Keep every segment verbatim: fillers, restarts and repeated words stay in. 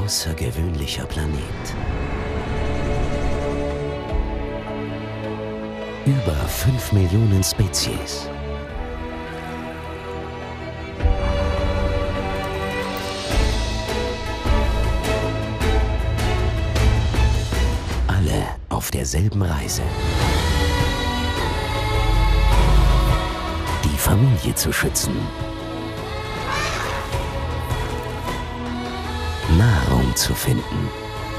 außergewöhnlicher Planet. Über fünf Millionen Spezies. Alle auf derselben Reise. Die Familie zu schützen. Nahrung zu finden.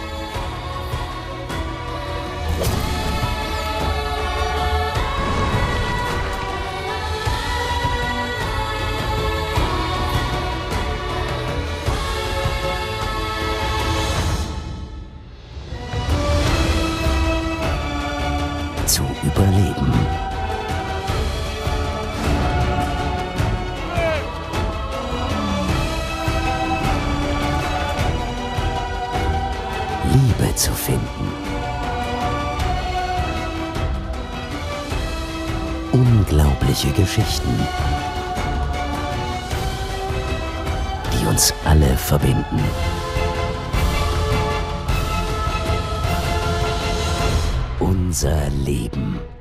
Zu überleben. Liebe zu finden. Unglaubliche Geschichten, die uns alle verbinden. Unser Leben.